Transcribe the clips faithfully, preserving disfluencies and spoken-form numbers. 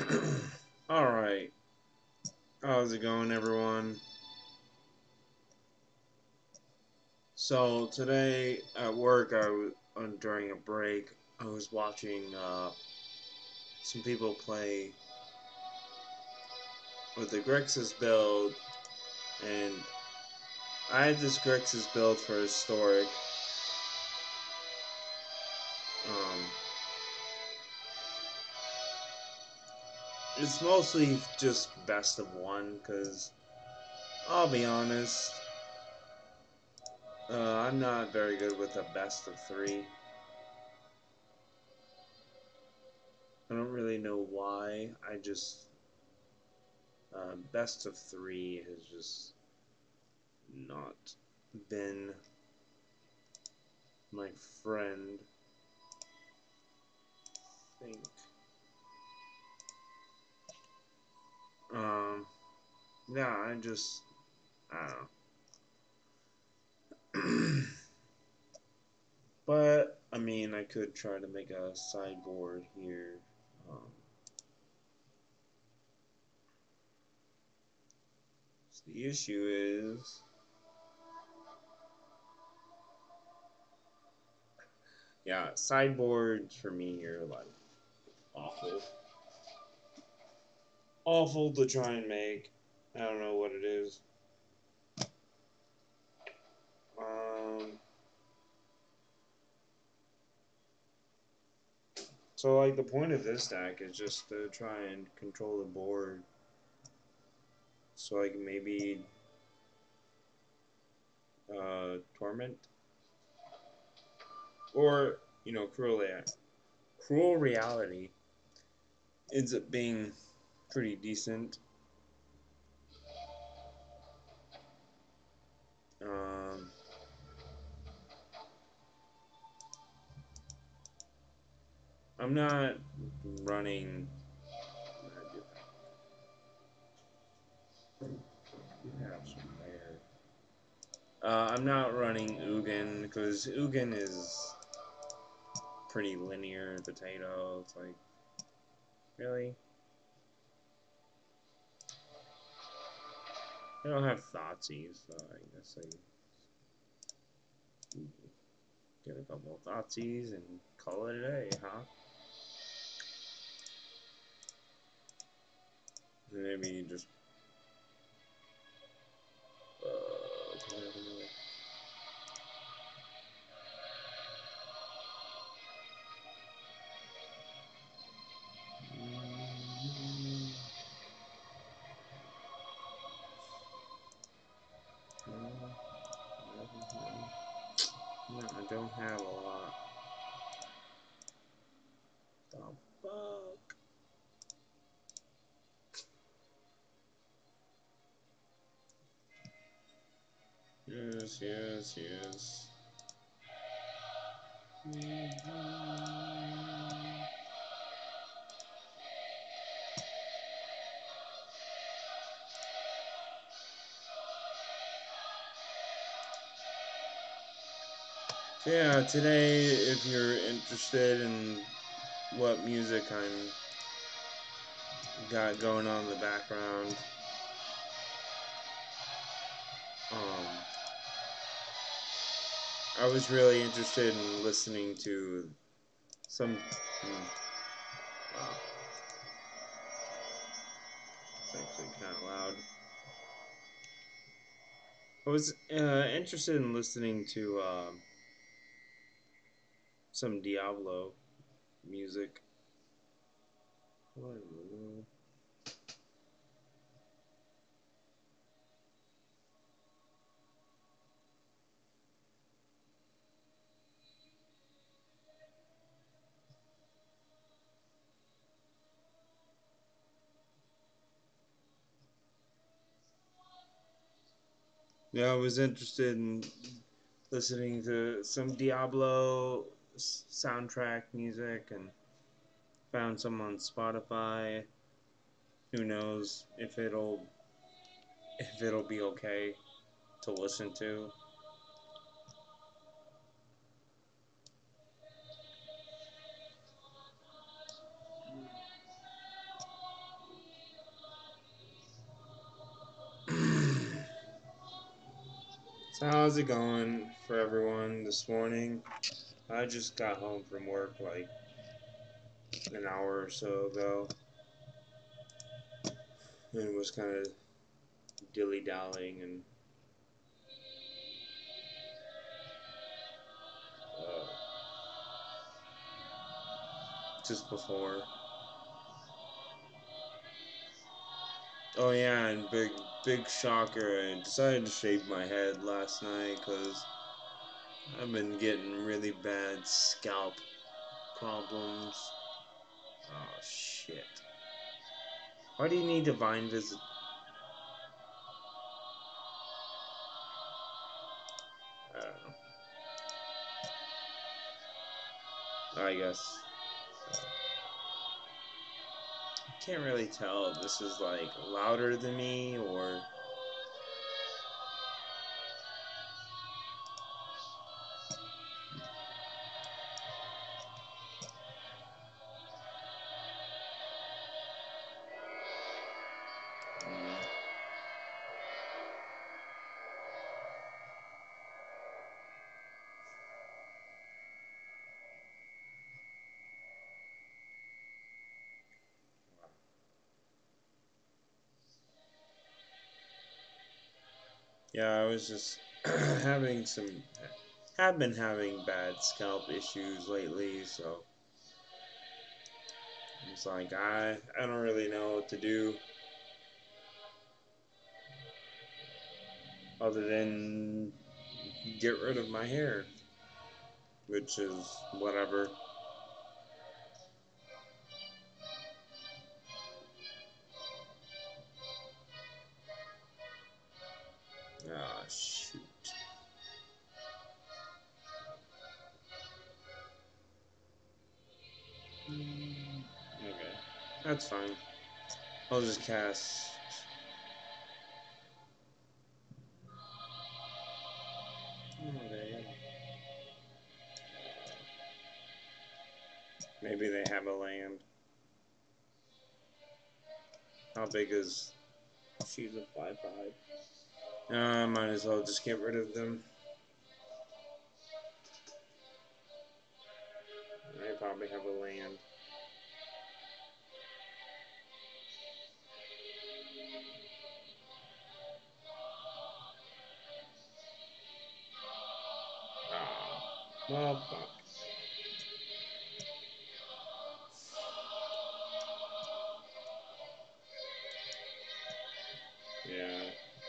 Alright, how's it going, everyone? So, today at work, I was, uh, during a break, I was watching uh, some people play with the Grixis build, and I had this Grixis build for Historic. Um, it's mostly just best of one, because I'll be honest, uh, I'm not very good with a best of three. I don't really know why. I just uh, best of three has just not been my friend. I think. Um. Yeah, I just I don't know. But I mean, I could try to make a sideboard here. Um, so the issue is. Yeah, sideboards for me are like awful. Awful to try and make. I don't know what it is. Um, so, like, the point of this deck is just to try and control the board. So, like, maybe uh, Torment? Or, you know, Cruel, Cruel Reality ends up being pretty decent. Um, I'm not running. Uh, I'm not running Ugin because Ugin is pretty linear potato. It's like, really? I don't have Thoughtseize, so I guess I get a couple of Thoughtseize and call it a day, huh? Maybe just. Uh, no, I don't have a lot. The fuck? Yes, yes, yes. So yeah, today, if you're interested in what music I'm got going on in the background, um, I was really interested in listening to some. Hmm, wow, it's actually kind of loud. I was uh, interested in listening to uh, some Diablo music. Yeah, I was interested in listening to some Diablo soundtrack music and found some on Spotify. Who knows if it'll if it'll be okay to listen to. So how's it going for everyone this morning? I just got home from work like an hour or so ago and was kind of dilly-dallying and uh, just before. Oh yeah, and big big shocker, I decided to shave my head last night because I've been getting really bad scalp problems. Oh shit. Why do you need divine visit? I don't know. I guess. I can't really tell if this is like louder than me or. Mm, yeah, I was just having some. Have been having bad scalp issues lately, so it's like I I don't really know what to do other than get rid of my hair, which is whatever. Ah, shoot. Okay, that's fine. I'll just cast. Okay. Maybe they have a land. How big is? She's a five five. Uh, I might as well just get rid of them. They probably have a land. Ah, well, fuck. Yeah.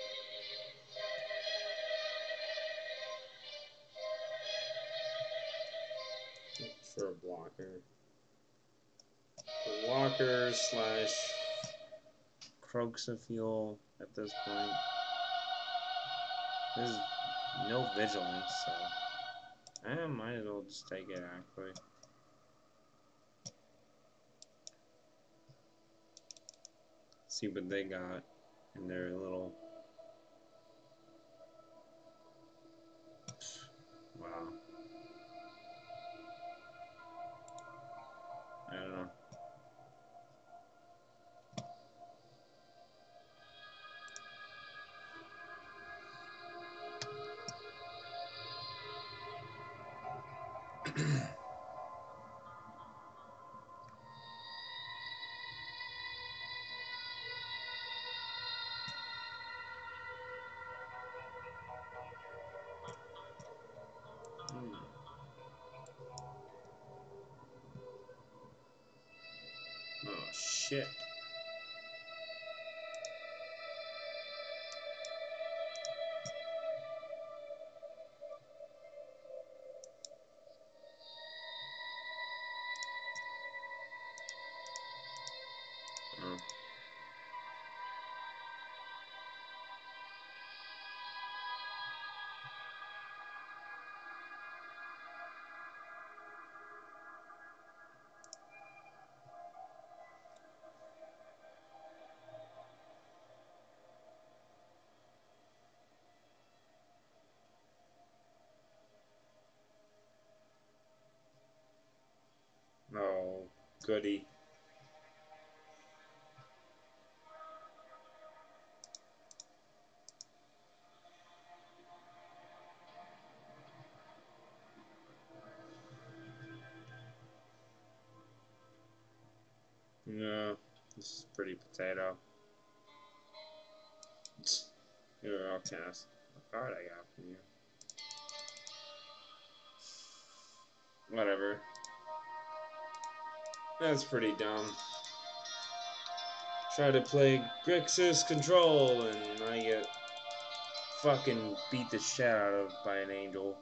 For a blocker. A blocker slash Croxofuel at this point. There's no vigilance, so I might as well just take it actually. See what they got in their little. Wow. I don't know. Hmm. Oh shit. Oh. Oh, goody. This is pretty potato. You're all cast. What card I got from you? Whatever. That's pretty dumb. Try to play Grixis Control and I get fucking beat the shit out of by an angel.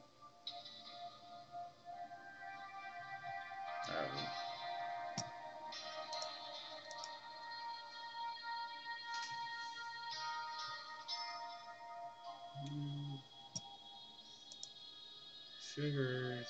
Um, Sugars.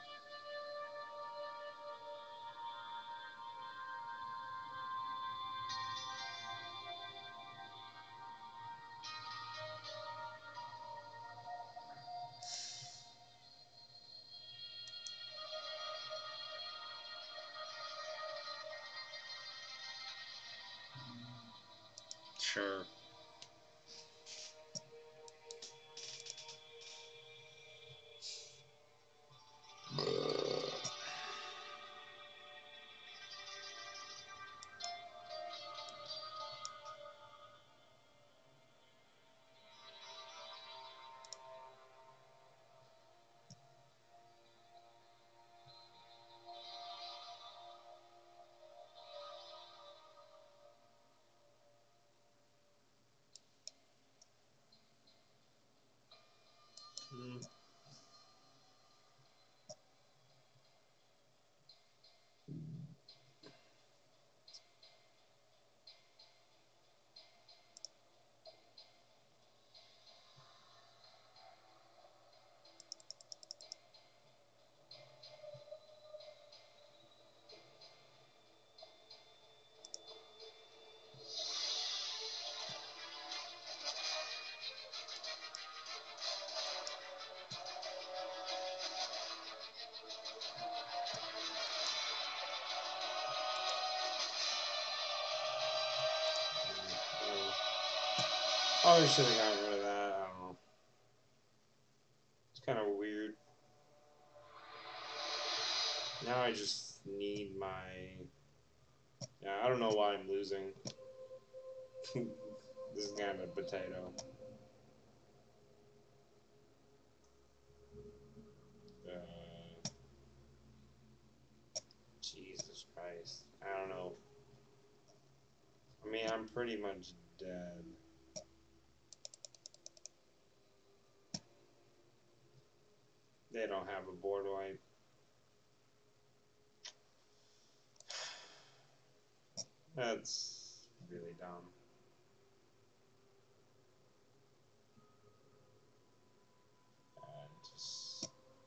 Sure. Mm. Probably should have gotten rid of that. I don't know. It's kind of weird. Now I just need my. Yeah, I don't know why I'm losing. This is kind of potato. Uh, Jesus Christ. I don't know. I mean, I'm pretty much dead. They don't have a board wipe. That's really dumb. Uh, just,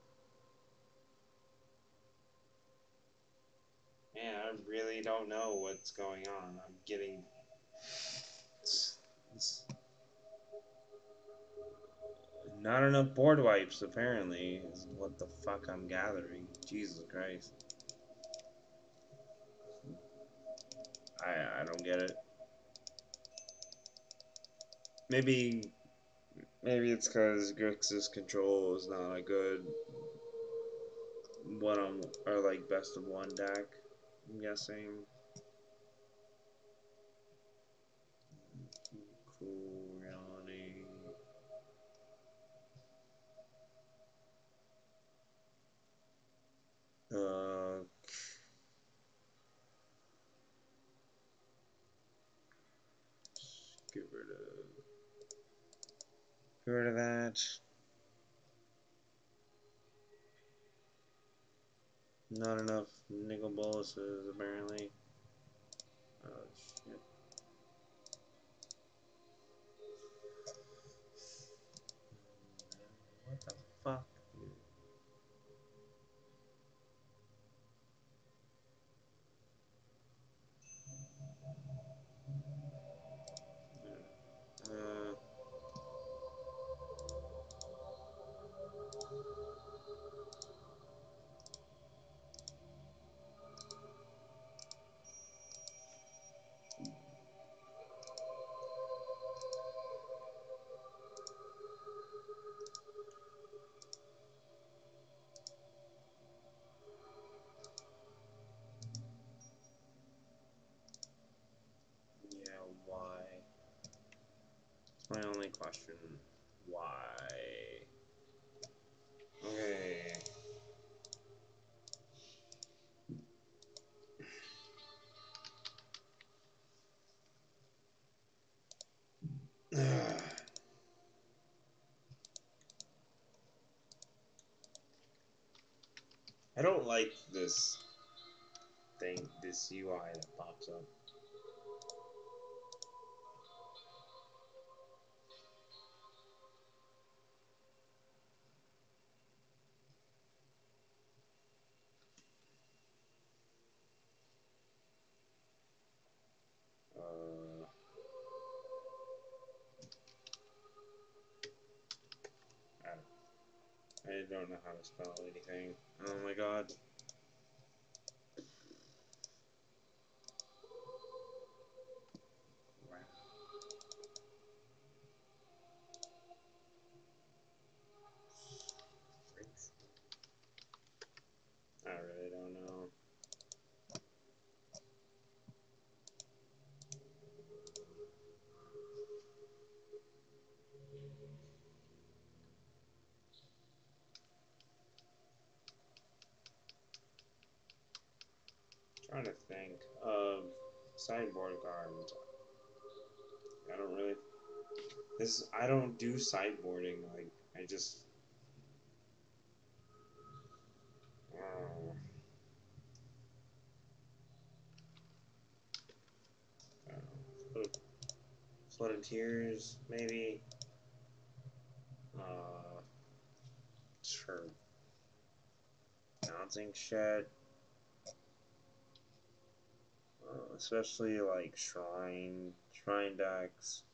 man, I really don't know what's going on. I'm getting. It's, it's not enough board wipes, apparently, is what the fuck I'm gathering. Jesus Christ. I, I don't get it. Maybe maybe it's because Grixis Control is not a good one on or like best of one deck. I'm guessing. Cool reality. Uh, get rid of get rid of that. Not enough nickel boluses apparently. Oh shit. What the fuck? Uh, question. Why? Okay. I don't like this thing, this U I that pops up. Uh, I, I don't know how to spell anything. Oh my god. I really don't know. Trying to think of sideboard cards. I don't really. This I don't do sideboarding. Like I just. Oh, I don't know. Flood of Tears, maybe. Uh, sure. Bouncing Shed. Uh, especially like Shrine, Shrine decks.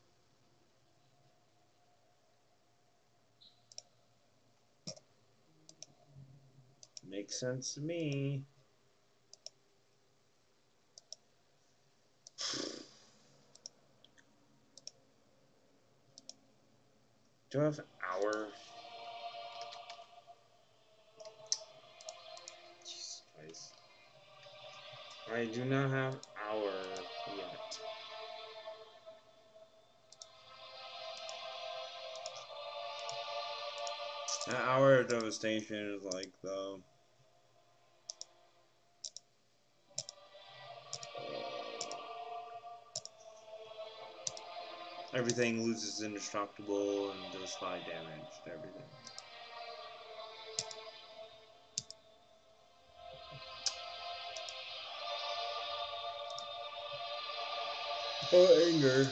Makes sense to me. Do I have hour? Jesus Christ. I do not have hour yet. An hour of devastation is like the everything loses indestructible and does five damage to everything. Oh, anger.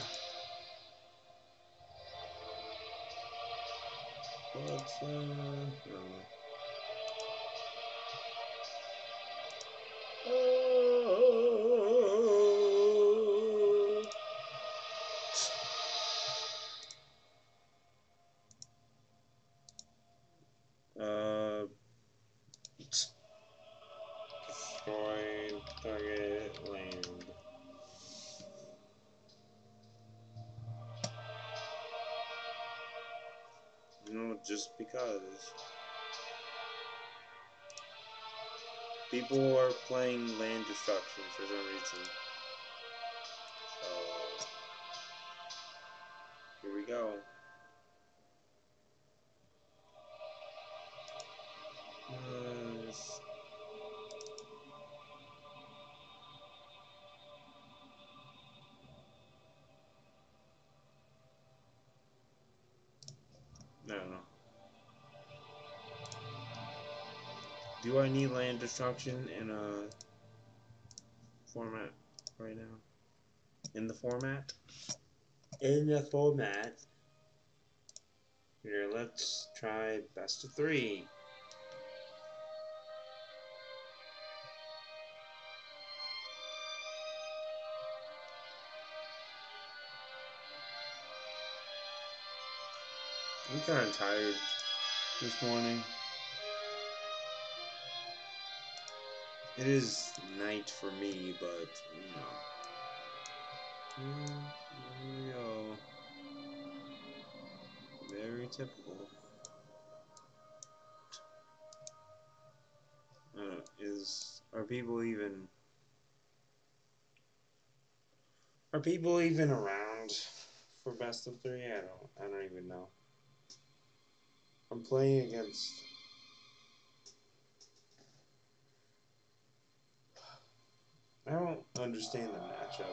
What's uh? I don't know. Uh, destroy target land. No, just because people are playing land destruction for some reason. So here we go. Uh, just I don't know. Do I need land destruction in a format right now? In the format? In the format. Here, let's try best of three. I'm kind of tired this morning. It is night for me, but, you know. Here we go. Very typical. Uh, is, are people even, are people even around for best of three? I don't. I don't even know. I'm playing against. I don't understand the matchup.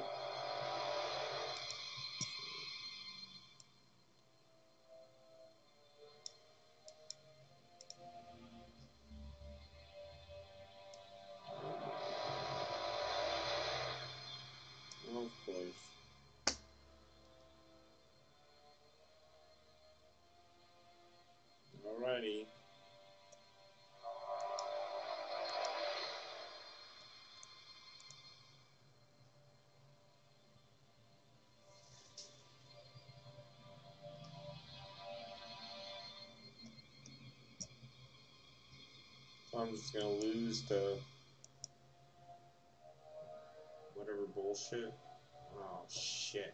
Of course. Alrighty. I'm just gonna lose to whatever bullshit. Oh shit.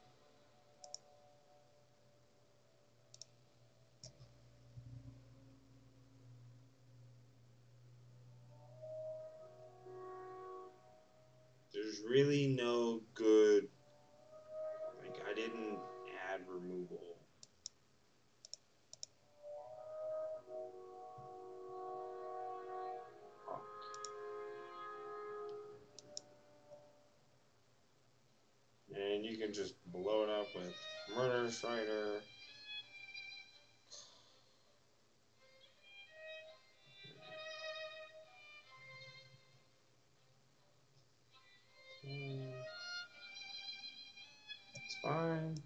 There's really no good. Like, I didn't add removal. Fuck. And you can just blow it up with Murder Strider. It's fine.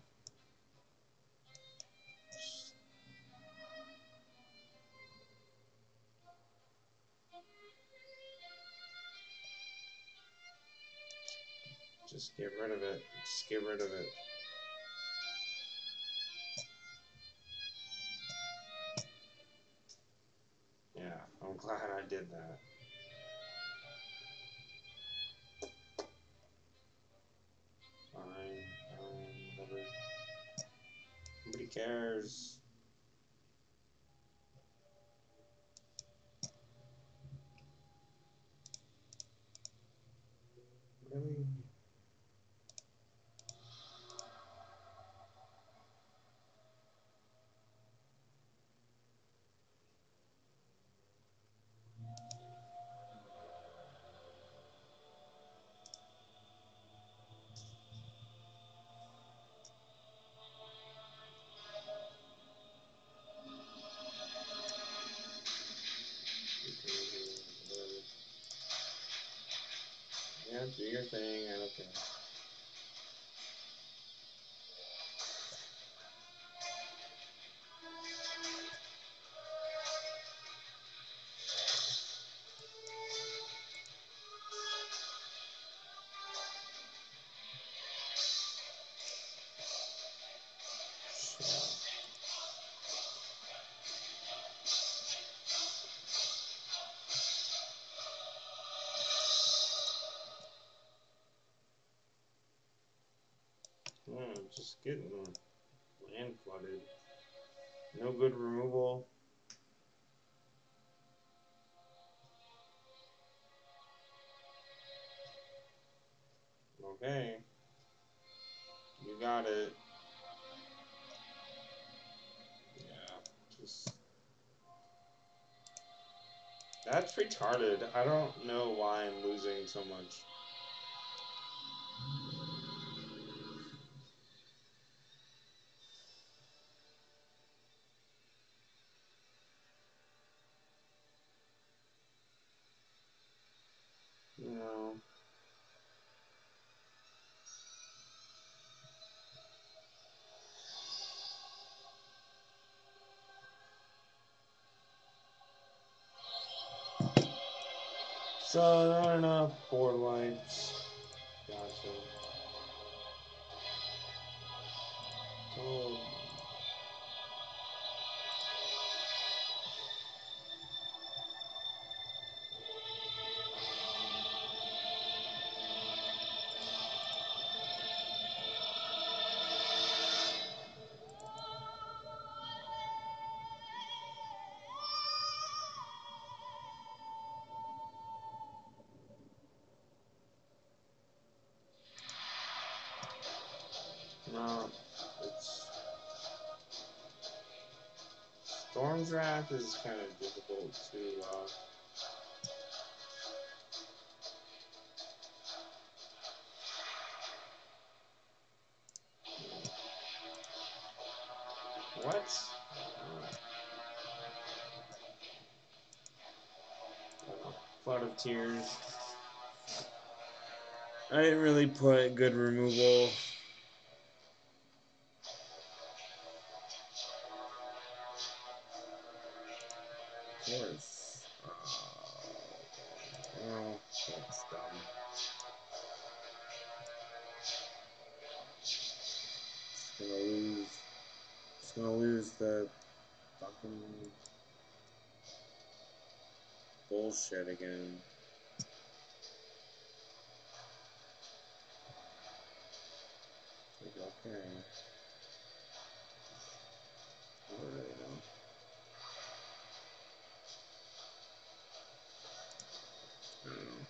Just get rid of it. Just get rid of it. Yeah, I'm glad I did that. Fine, fine, whatever. Nobody cares. Really? Yeah, do your thing, I don't care. Hmm, just getting land flooded. No good removal. Okay. You got it. Yeah, just... That's retarded. I don't know why I'm losing so much. You know. So, not enough board wipes. Gotcha. Oh. No, it's Storm's Wrath is kind of difficult to. Uh, what? Uh, Flood of Tears. I didn't really put good removal. Of course. Uh, well, that's dumb. Just gonna lose. Just gonna lose the fucking bullshit again. Like, okay. I really don't. I don't know.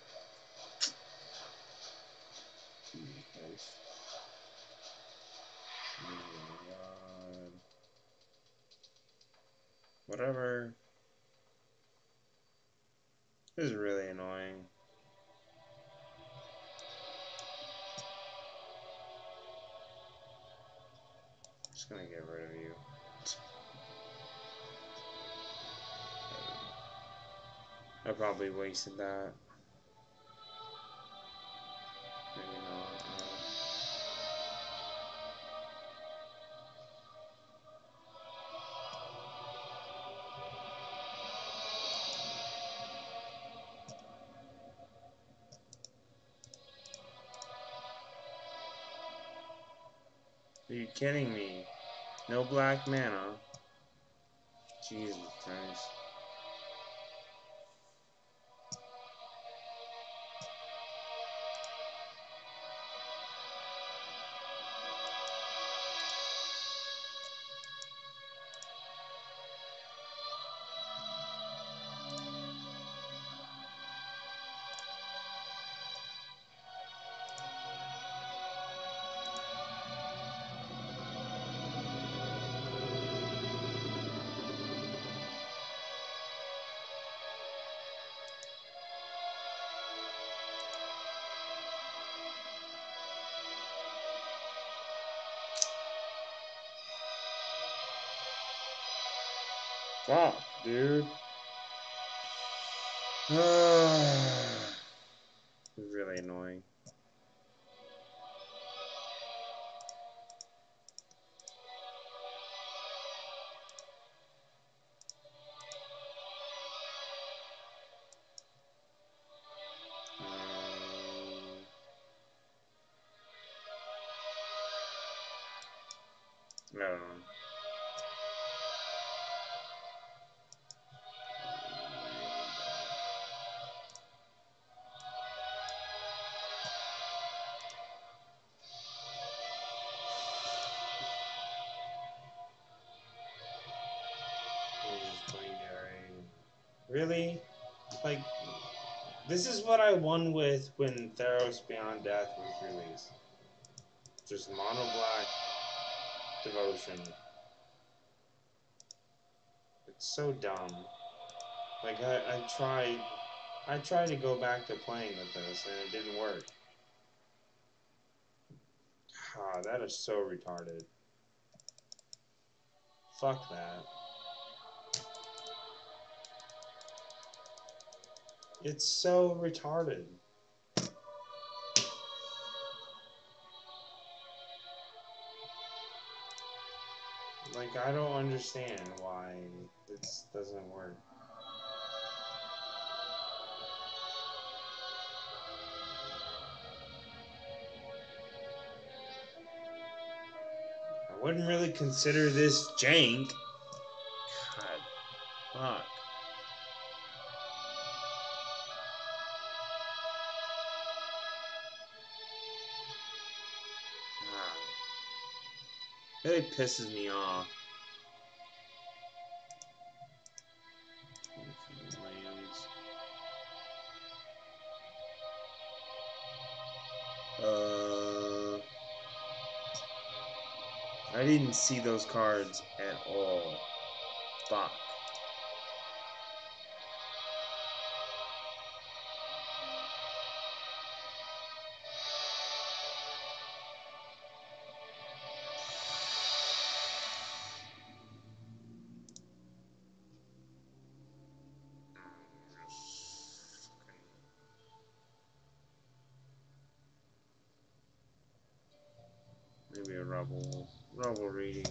Jesus Christ. Oh my god. Whatever. This is really annoying. Just gonna get rid of you. I probably wasted that. Maybe not. No. Are you kidding me? No black mana. Jesus Christ. Fuck, dude. It's really annoying. Um, I don't know. Really? Like, this is what I won with when Theros Beyond Death was released. Just mono black devotion. It's so dumb. Like, I, I tried I tried to go back to playing with this and it didn't work. Ah, that is so retarded. Fuck that. It's so retarded. Like, I don't understand why this doesn't work. I wouldn't really consider this jank. God, fuck. God. It really pisses me off. Uh... I didn't see those cards at all. Fuck. Maybe a rubble, rubble reading.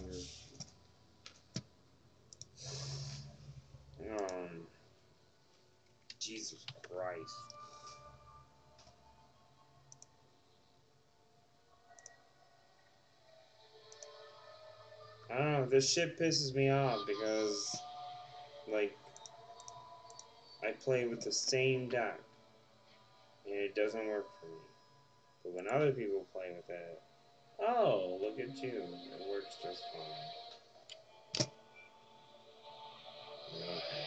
Or, um, Jesus Christ. I don't know, this shit pisses me off because, like, I play with the same deck, and it doesn't work for me. But when other people play with it, oh, look at you, it works just fine. Okay.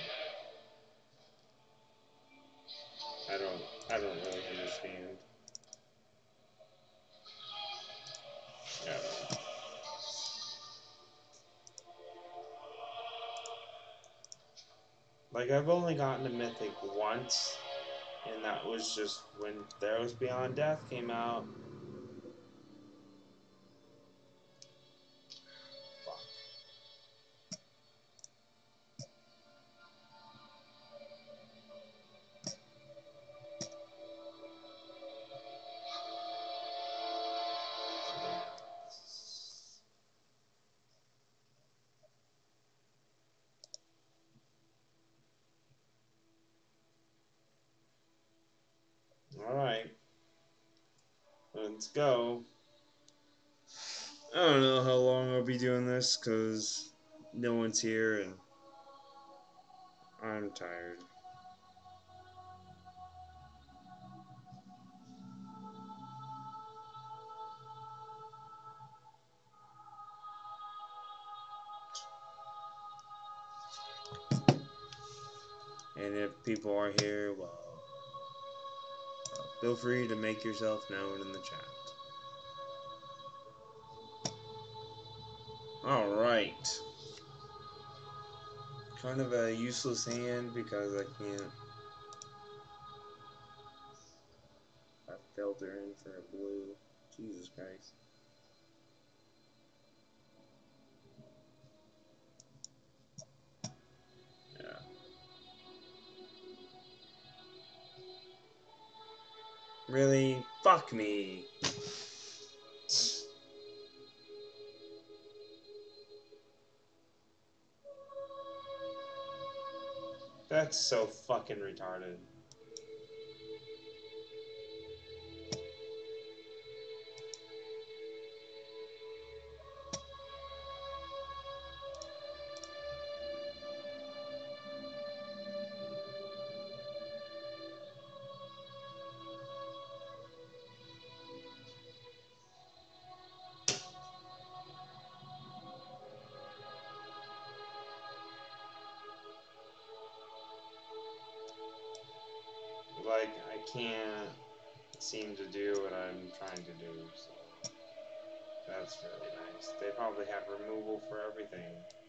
I don't, I don't really understand. Yeah. Like, I've only gotten to Mythic once, and that was just when Theros Beyond Death came out. Fuck. Alright. Let's go. I don't know how long I'll be doing this, because no one's here, and I'm tired. And if people are here, well, feel free to make yourself known in the chat. Alright. Kind of a useless hand because I can't. I filter in for a blue. Jesus Christ. Yeah. Really? Fuck me. That's so fucking retarded. Like, I can't seem to do what I'm trying to do, so that's really nice. They probably have removal for everything.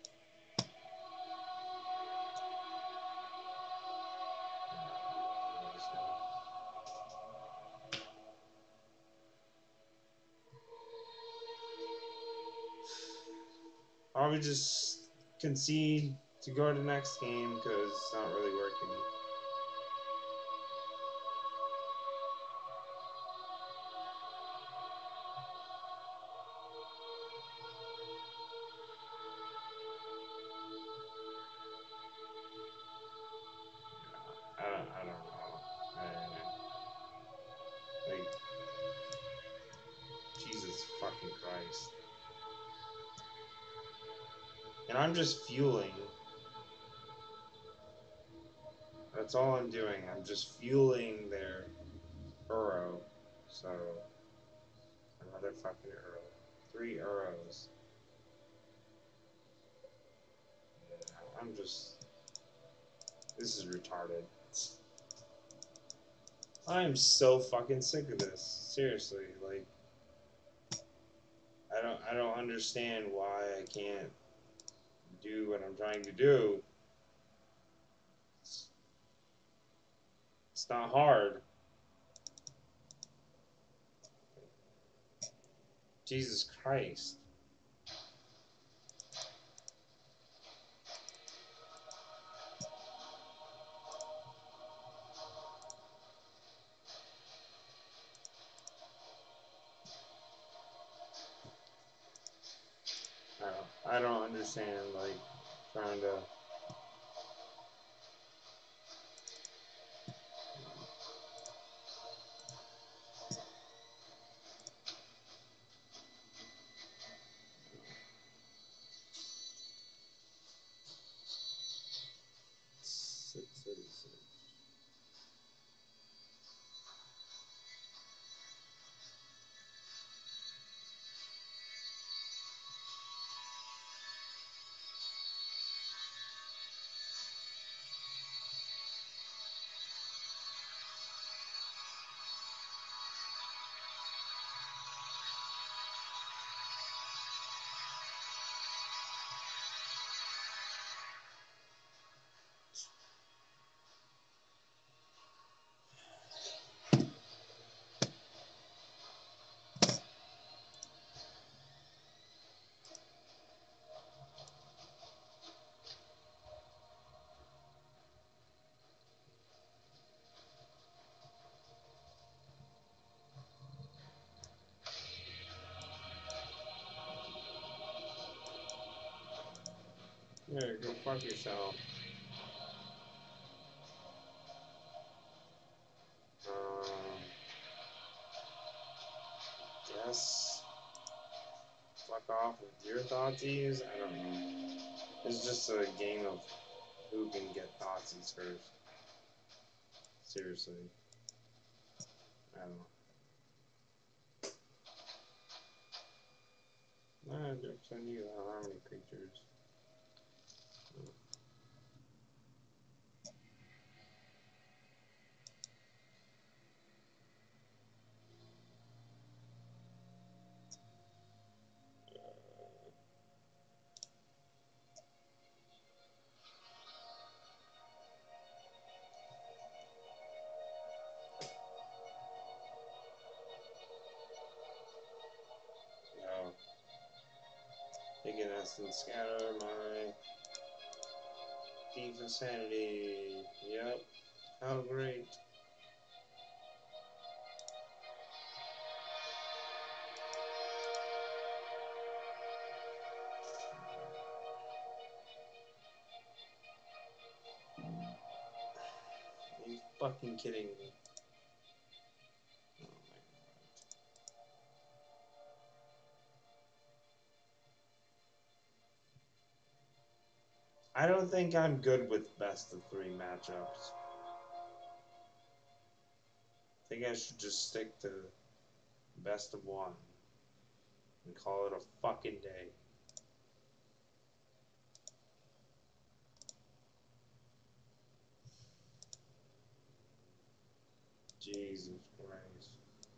Probably just concede to go to the next game because it's not really working. I don't, I don't know. I, like, Jesus fucking Christ. And I'm just fueling. That's all I'm doing. I'm just fueling their Uro. So, another fucking Uro. Three Uros. Yeah, I'm just... This is retarded. I'm so fucking sick of this. Seriously, like... I don't I don't understand why I can't do what I'm trying to do. It's, it's not hard. Jesus Christ. I don't, I don't understand, like, trying to... six thirty-six. Yeah, go fuck yourself. Um, guess fuck off with your thoughtsies. I don't know. It's just a game of who can get thoughtsies first. Seriously. I don't know. Nah, just send you the harmony pictures. No. Taking essence scatter my deep insanity. Yep. How great. Are you fucking kidding me? Oh my god. I don't think I'm good with best of three matchups. I think I should just stick to best of one and call it a fucking day. Jesus Christ.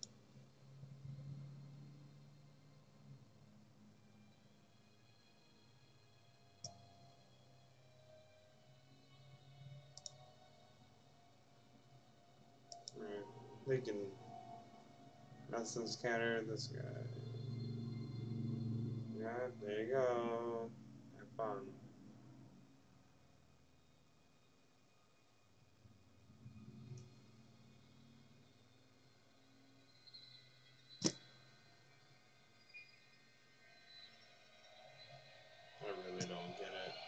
Right. They can essence scatter this guy. Yeah, there you go. Have fun. I really don't get it.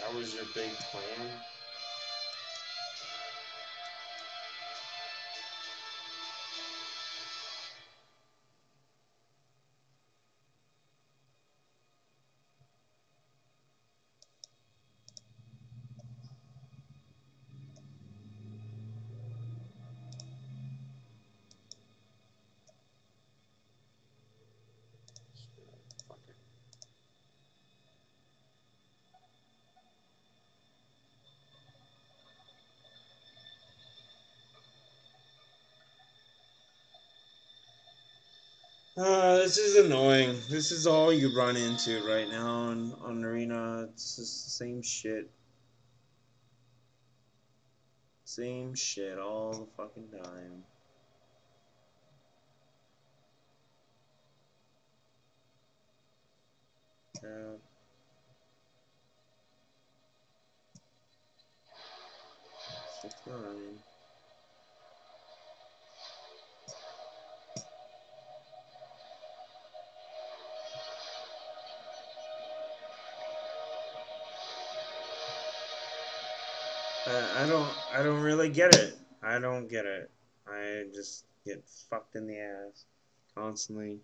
That was your big plan? Fuck it. Uh, this is annoying. This is all you run into right now on, on Arena. It's just the same shit. Same shit all the fucking time. Yeah. Six nine. I, I don't I don't really get it. I don't get it. I just get fucked in the ass constantly.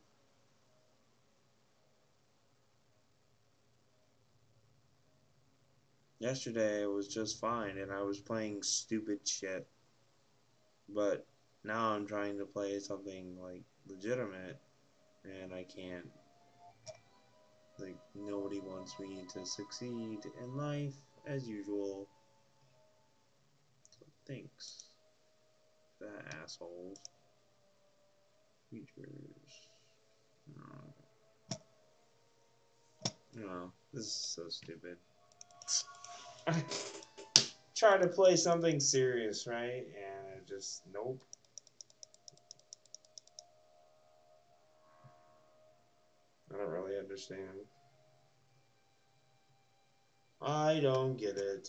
Yesterday it was just fine and I was playing stupid shit. But now I'm trying to play something like legitimate and I can't. Like nobody wants me to succeed in life as usual. So thanks. The assholes. Features. No. No, this is so stupid. I try to play something serious, right? And it just, nope. I don't really understand. I don't get it.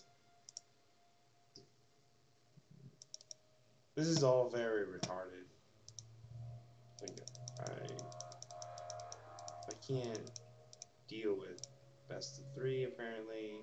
This is all very retarded. Like, I, I can't deal with best of three, apparently.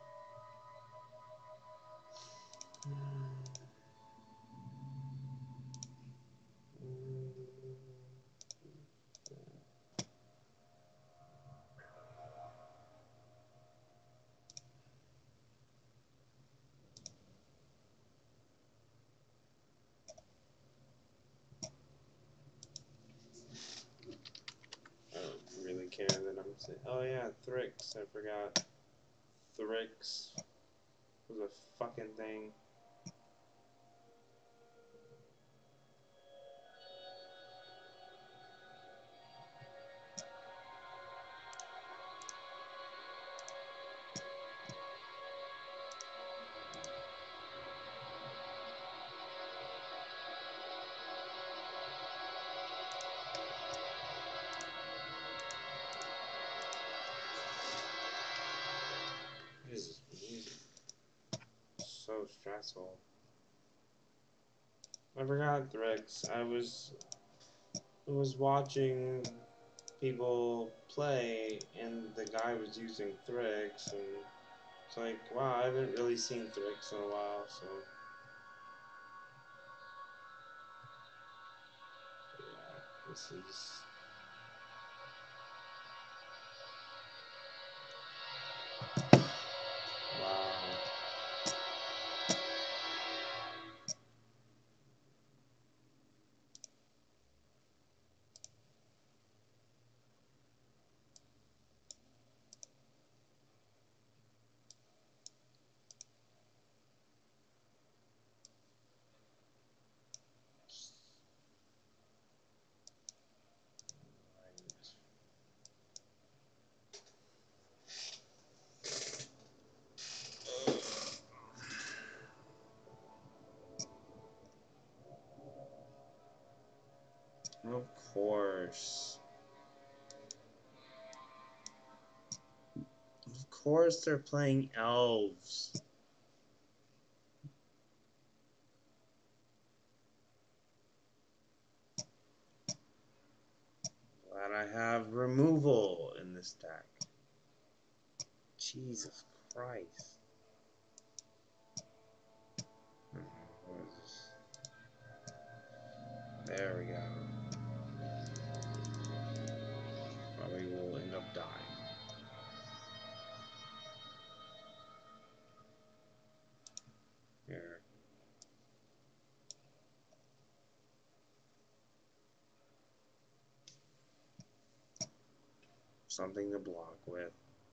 I don't really care that I'm saying. Oh yeah, Thrix. I forgot. Thrix was a fucking thing. This is music. So stressful. I forgot Thrix. I was I was watching people play, and the guy was using Thrix, and it's like, wow, I haven't really seen Thrix in a while, so yeah, this is. Wow. Of course. Of course they're playing elves. Glad I have removal in this deck. Jesus Christ. There we go. Probably will end up dying. Here. Something to block with.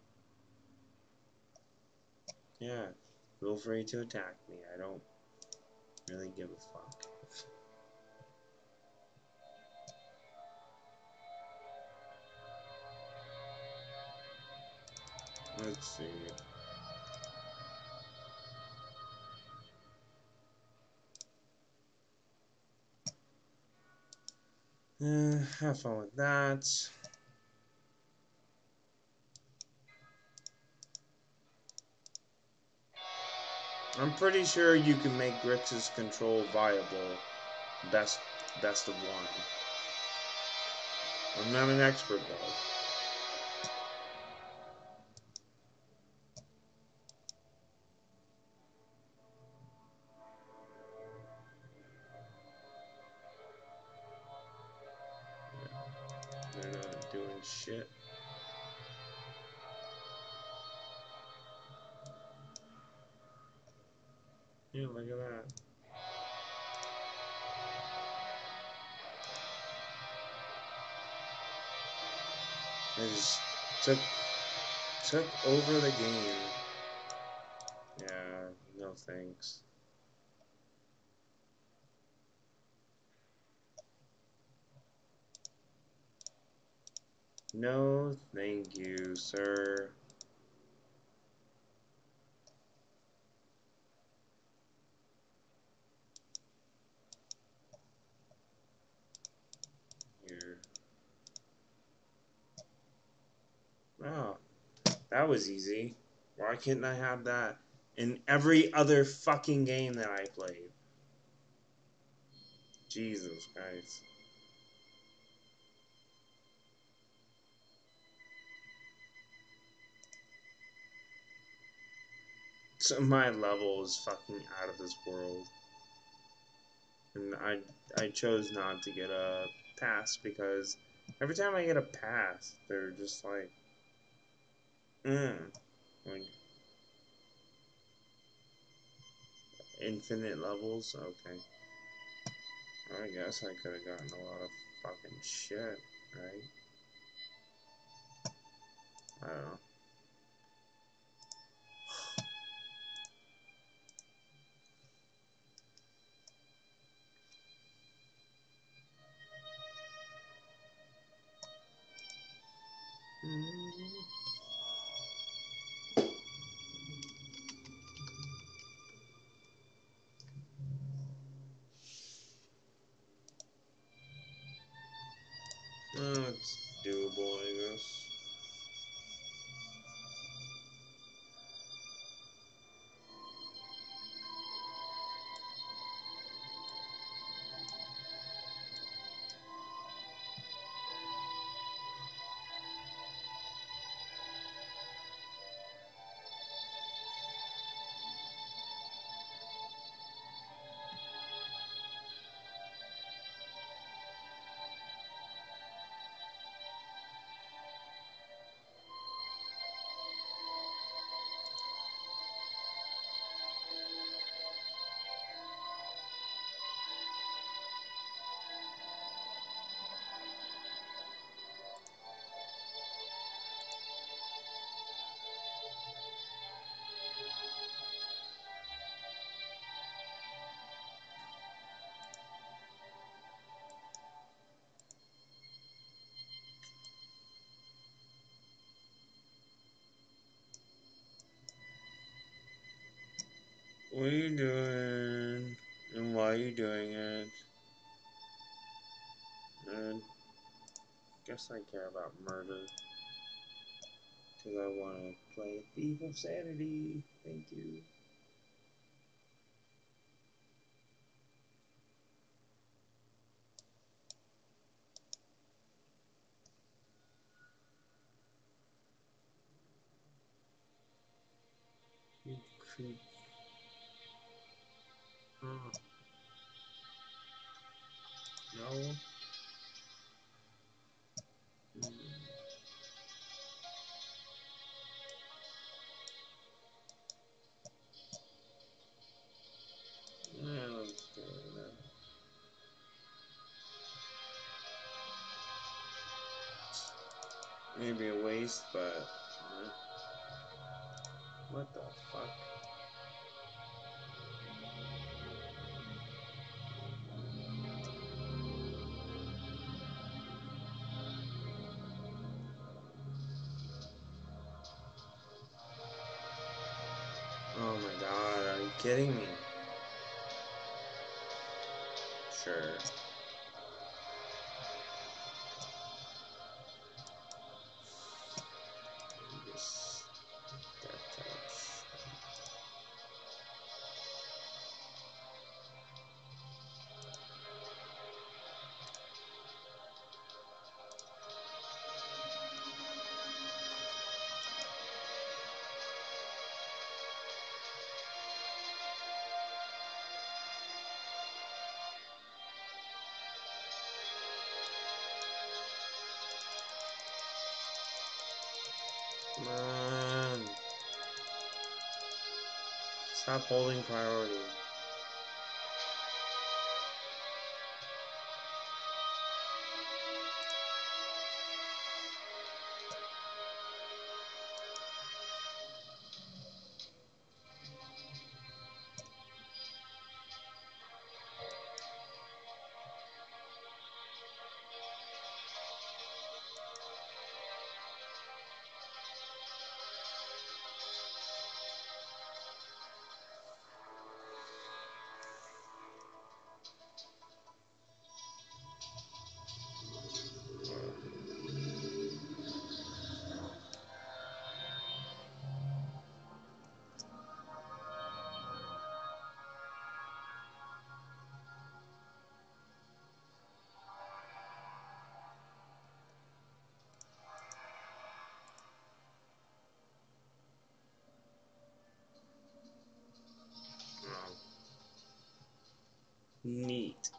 Yeah. Feel free to attack me. I don't really give a fuck. Let's see. Uh, have fun with that. I'm pretty sure you can make Grixis control viable. Best, best of one. I'm not an expert though. They're not doing shit. Yeah, look at that. They just took took over the game. Yeah, no thanks. No, thank you, sir. Here. Oh, that was easy. Why can't I have that in every other fucking game that I played? Jesus Christ. So my level is fucking out of this world. And I I chose not to get a pass because every time I get a pass, they're just like, mm, like infinite levels. Okay, I guess I could have gotten a lot of fucking shit, right? I don't know. Mm. Oh, it's doable, I guess. What are you doing? And why are you doing it? And guess I care about murder. Because I want to play Thief of Sanity. Thank you. You creep. Oh, no. Mm. Yeah, let's do that. Maybe a waste, but uh, what the fuck? Oh my god, are you kidding me? Sure. Just death touch. Come on. Stop holding priority. Oh. Neat.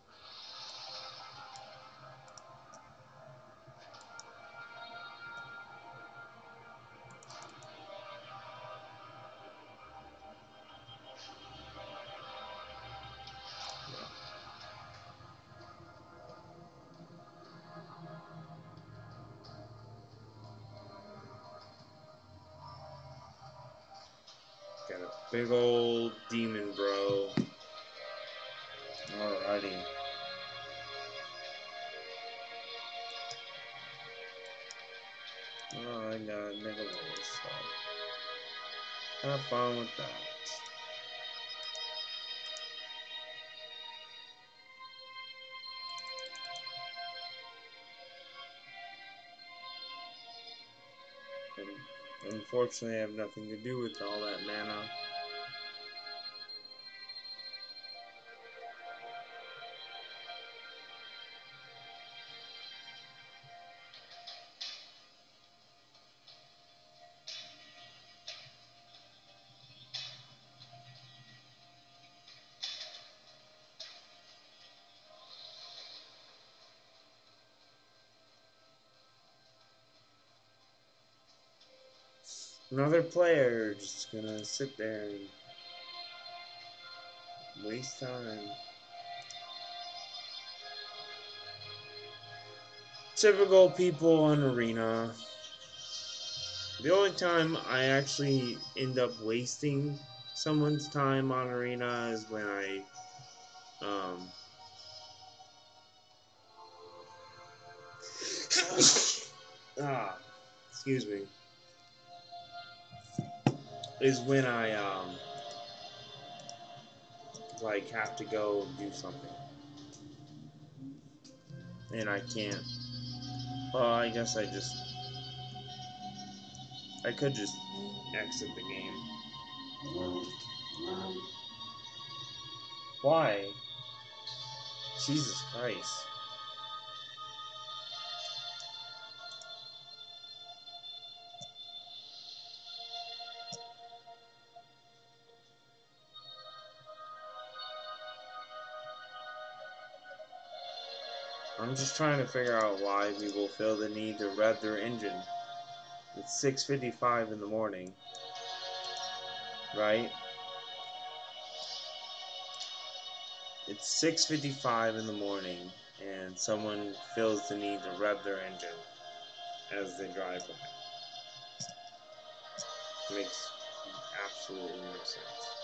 Got a big old demon, bro. Alrighty. Oh, I got Nicholas, so have fun with that. And unfortunately, I have nothing to do with all that mana. Another player just gonna sit there and waste time. Typical people on Arena. The only time I actually end up wasting someone's time on Arena is when I, um, ah, excuse me, is when I, um, like, have to go do something. And I can't. Well, I guess I just, I could just exit the game. Why? Jesus Christ. I'm just trying to figure out why people feel the need to rev their engine. It's six fifty-five in the morning, right? It's six fifty-five in the morning, and someone feels the need to rev their engine as they drive by. It makes absolutely no sense.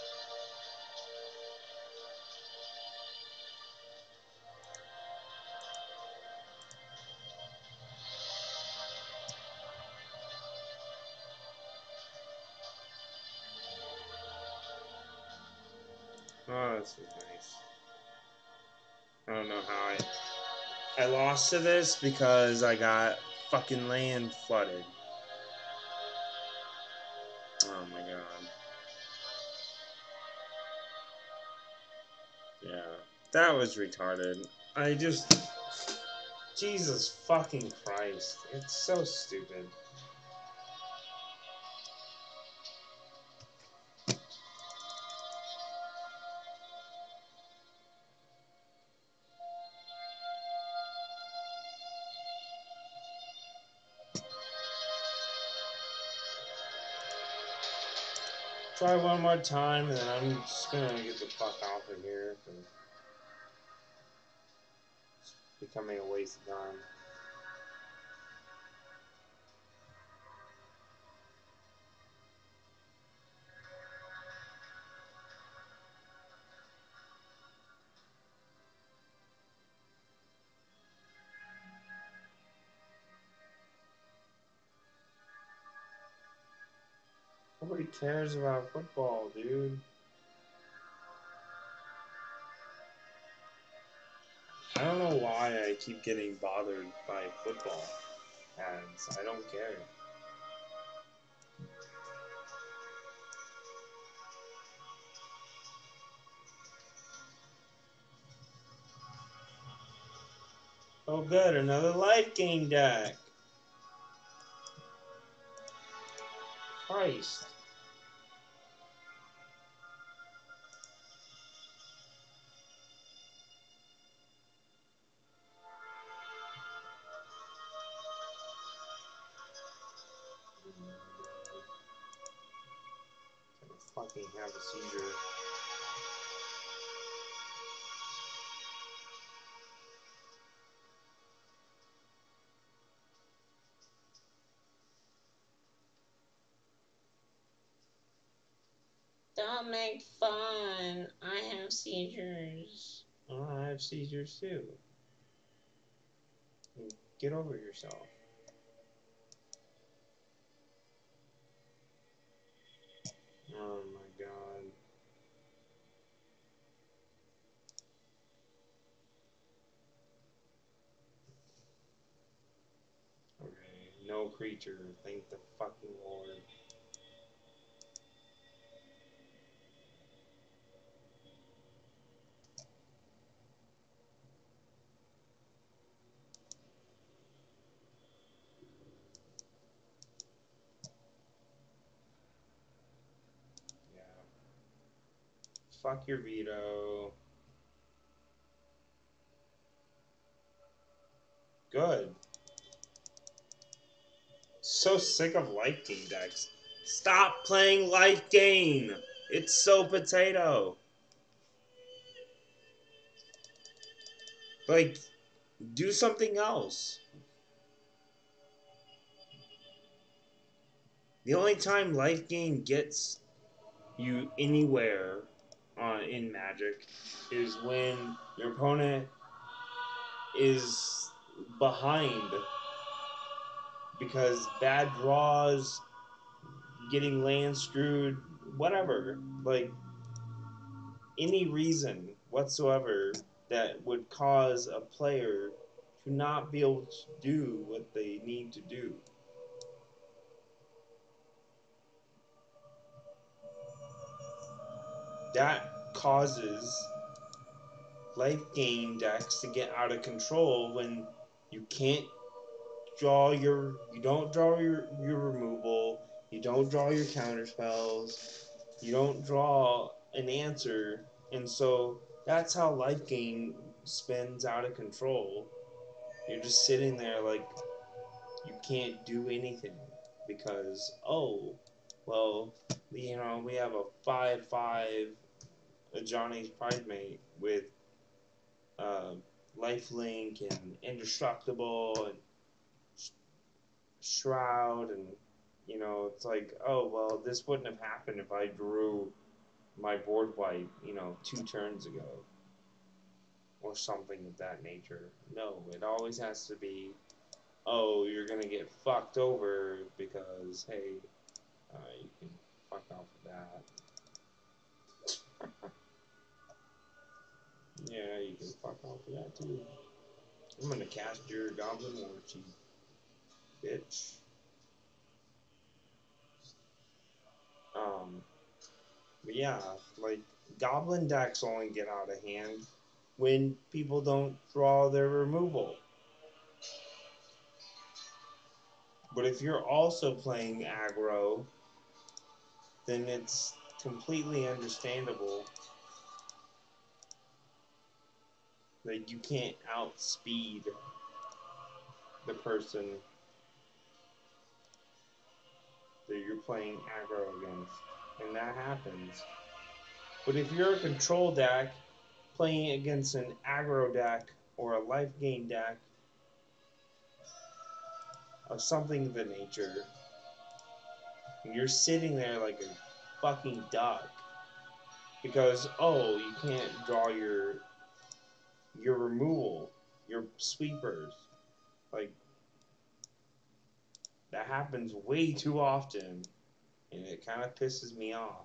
Oh, this is nice. I don't know how I... I lost to this because I got fucking land flooded. Oh my god. Yeah. That was retarded. I just... Jesus fucking Christ. It's so stupid. Try one more time, and then I'm just gonna get the fuck out of here. It's becoming a waste of time. Nobody cares about football, dude. I don't know why I keep getting bothered by football ads. I don't care. Oh good, another life gain deck. Christ. I'm gonna fucking have a seizure. Don't make fun. I have seizures. Oh, I have seizures too. Get over yourself. Oh my god. Okay, no creature. Thank the fucking Lord. Yeah. Fuck your veto. Good. So sick of life gain decks. Stop playing life gain. It's so potato. Like, do something else. The only time life gain gets you anywhere uh, in Magic is when your opponent is behind because bad draws, getting land screwed, whatever. Like, any reason whatsoever that would cause a player to not be able to do what they need to do. That causes life gain decks to get out of control when you can't draw your you don't draw your, your removal, you don't draw your counter spells, you don't draw an answer, and so that's how life gain spins out of control. You're just sitting there like you can't do anything because, oh, well, you know, we have a five five Johnny's Pridemate with uh, Lifelink and Indestructible and sh- Shroud, and, you know, it's like, oh, well, this wouldn't have happened if I drew my board wipe, you know, two turns ago. Or something of that nature. No, it always has to be, oh, you're gonna get fucked over because, hey, uh, you can fuck off with that. Yeah, you can fuck off with that too. I'm gonna cast your Goblin Warchief, bitch. Um, but yeah, like, Goblin decks only get out of hand when people don't draw their removal. But if you're also playing aggro, then it's completely understandable that you can't outspeed the person that you're playing aggro against. And that happens. But if you're a control deck playing against an aggro deck or a life gain deck of something of the nature, and you're sitting there like a fucking duck because, oh, you can't draw your your removal, your sweepers. Like, that happens way too often, and it kind of pisses me off.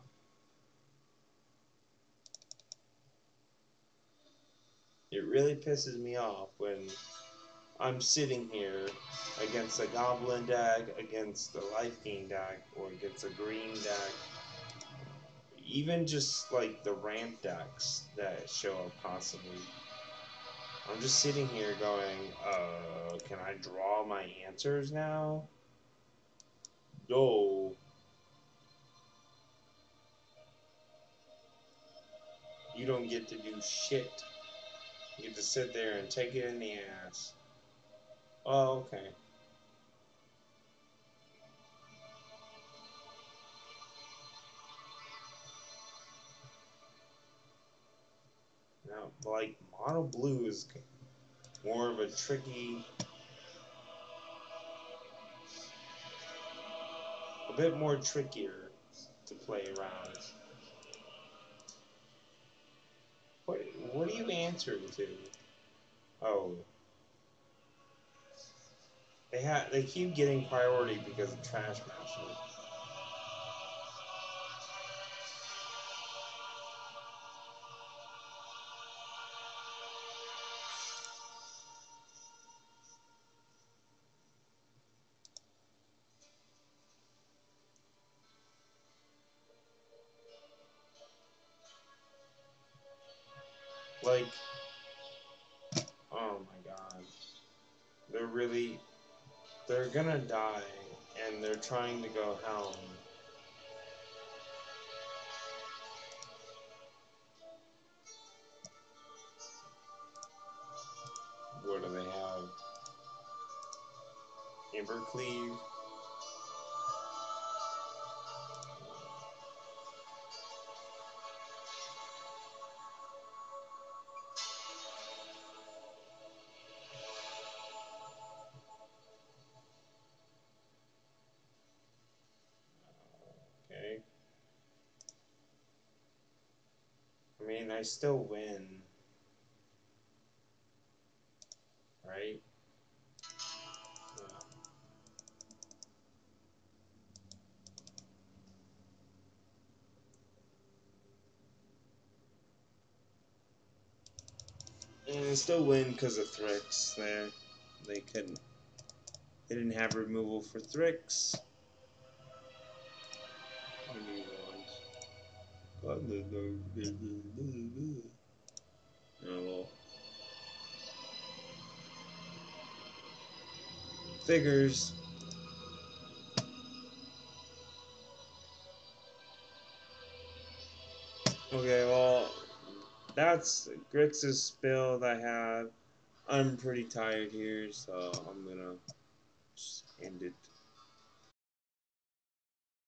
It really pisses me off when I'm sitting here against a Goblin deck, against a Life Gain deck, or against a green deck. Even just like the ramp decks that show up constantly. I'm just sitting here going, uh, can I draw my answers now? No. You don't get to do shit. You get to sit there and take it in the ass. Oh, okay. Now, like, mono blue is more of a tricky, a bit more trickier to play around. What, what are you answering to? Oh. They ha they keep getting priority because of Trash Master. Like, oh my god. They're really, they're gonna die, and they're trying to go Helm. What do they have? Evercleave. Okay. I mean, I still win. Right? And I still win because of Thrix there. They couldn't. They didn't have removal for Thrix. Oh well. Figures. Okay, well, that's Grix's build I have. I'm pretty tired here, so I'm gonna just end it.